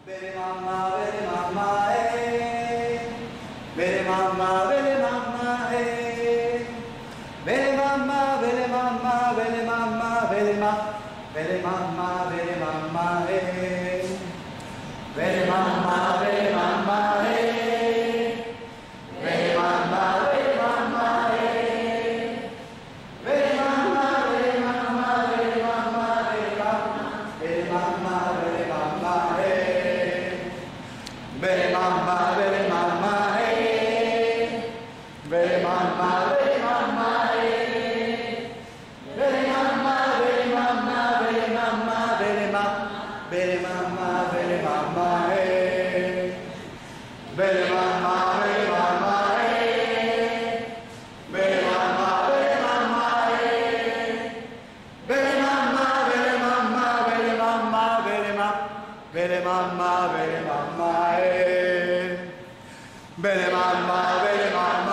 Bere mamma, eh. Bere mamma, eh. Bere mamma, bere mamma, bere ma. Bere mamma, eh. Bere mamma, eh. Bere mamma, eh. Bere mamma, bere mamma, bere mamma, bere mamma. Bere mamma, eh. Bere mamma, eh. Bere mamma, eh. Bere mamma, bere mamma, bere ma. Bere mamma, eh. Bere mamma, eh. Bere mamma, eh. Bere mamma, bere mamma, bere mamma, bere ma. Bere mamma, eh. Bere mamma,